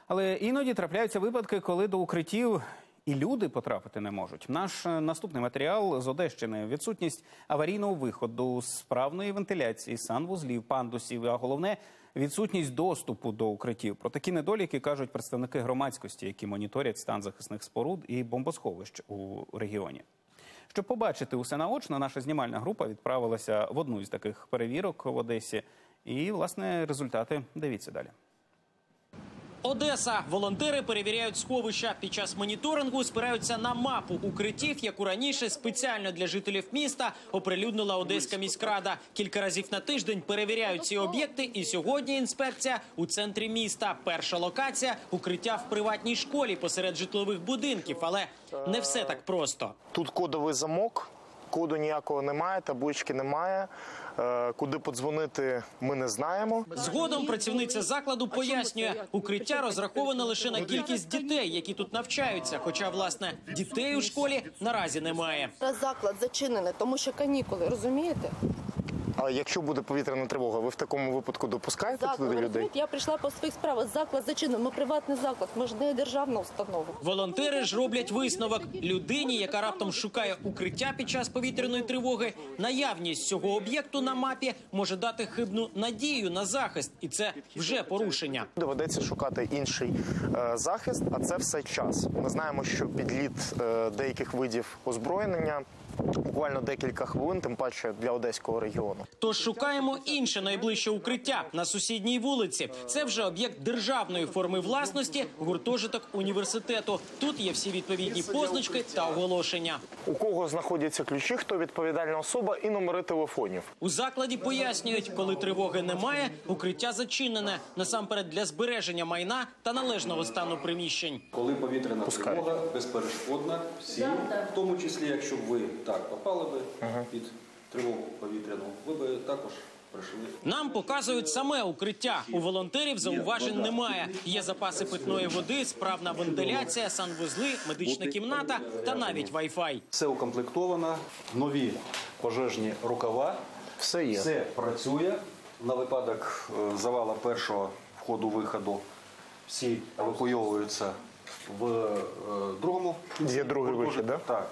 Але іноді трапляються випадки, коли до укриттів і люди потрапити не можуть. Наш наступний матеріал з Одещини. Відсутність аварійного виходу, справної вентиляції, санвузлів, пандусів, а головне – відсутність доступу до укриттів. Про такі недоліки кажуть представники громадськості, які моніторять стан захисних споруд і бомбосховищ у регіоні. Щоб побачити усе наочно, наша знімальна група відправилася в одну із таких перевірок в Одесі. І, власне, результати дивіться далі. Одеса. Волонтери перевіряють сховища. Під час моніторингу спираються на мапу укриттів, яку раніше спеціально для жителів міста оприлюднила Одеська міськрада. Кілька разів на тиждень перевіряють ці об'єкти. І сьогодні інспекція у центрі міста. Перша локація – укриття в приватній школі посеред житлових будинків. Але не все так просто. Тут кодовий замок. Коду ніякого немає, таблички немає. Куди подзвонити, ми не знаємо. Згодом працівниця закладу пояснює, укриття розраховане лише на кількість дітей, які тут навчаються. Хоча, власне, дітей у школі наразі немає. Заклад зачинений, тому що канікули, розумієте? А якщо буде повітряна тривога, ви в такому випадку допускаєте туди людей? Я прийшла по своїх справах, заклад зачинений, ми приватний заклад, ми ж не державна установа. Волонтери ж роблять висновок. Людині, яка раптом шукає укриття під час повітряної тривоги, наявність цього об'єкту на мапі може дати хибну надію на захист. І це вже порушення. Доведеться шукати інший захист, а це все час. Ми знаємо, що підліт деяких видів озброєння буквально декілька хвилин, тим паче для Одеського регіону. Тож шукаємо інше найближче укриття на сусідній вулиці. Це вже об'єкт державної форми власності, гуртожиток університету. Тут є всі відповідні позначки та оголошення. У кого знаходяться ключі, хто відповідальна особа і номери телефонів. У закладі пояснюють, коли тривоги немає, укриття зачинене. Насамперед для збереження майна та належного стану приміщень. Коли повітряна тривога безперешкодна, всі, в тому числі, якщо б ви так попали би під тривогу повітряну, ви би також прийшли. Нам показують саме укриття. У волонтерів зауважень немає. Є запаси питної води, справна вентиляція, санвузли, медична кімната та навіть Wi-Fi. Все укомплектовано, нові пожежні рукава, Все є. все працює. На випадок завала першого входу-виходу всі евакуйовуються в другому. Є другий вихід, да? Так,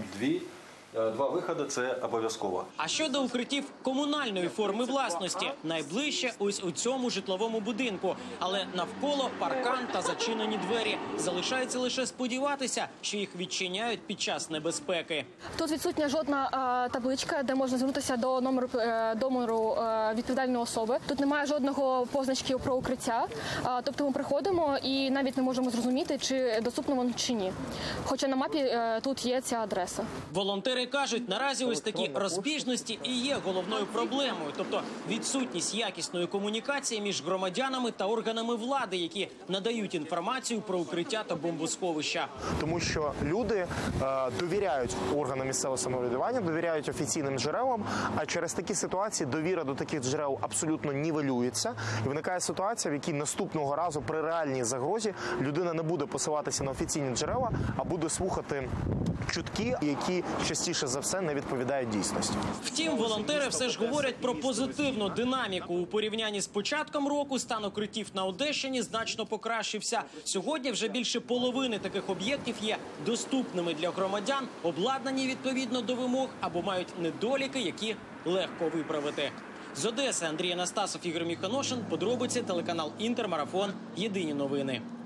два виходи – це обов'язково. А щодо укриттів комунальної форми власності, найближче ось у цьому житловому будинку. Але навколо паркан та зачинені двері. Залишається лише сподіватися, що їх відчиняють під час небезпеки. Тут відсутня жодна табличка, де можна звернутися до номеру відповідальної особи. Тут немає жодного позначки про укриття. Тобто ми приходимо і навіть не можемо зрозуміти, чи доступно воно чи ні. Хоча на мапі тут є ця адреса. Волонтери кажуть, наразі ось такі розбіжності і є головною проблемою. Тобто відсутність якісної комунікації між громадянами та органами влади, які надають інформацію про укриття та бомбосховища. Тому що люди довіряють органам місцевого самоврядування, довіряють офіційним джерелам, а через такі ситуації довіра до таких джерел абсолютно нівелюється. І виникає ситуація, в якій наступного разу при реальній загрозі людина не буде посилатися на офіційні джерела, а буде слухати чутки, які частіше за все не відповідають дійсності. Втім, волонтери все ж говорять про позитивну динаміку. У порівнянні з початком року стан укриттів на Одещині значно покращився. Сьогодні вже більше половини таких об'єктів є доступними для громадян, обладнані відповідно до вимог або мають недоліки, які легко виправити. З Одеси Андрій Анастасов, Ігор Міхоношин, подробиці, телеканал Інтер, Марафон, Єдині новини.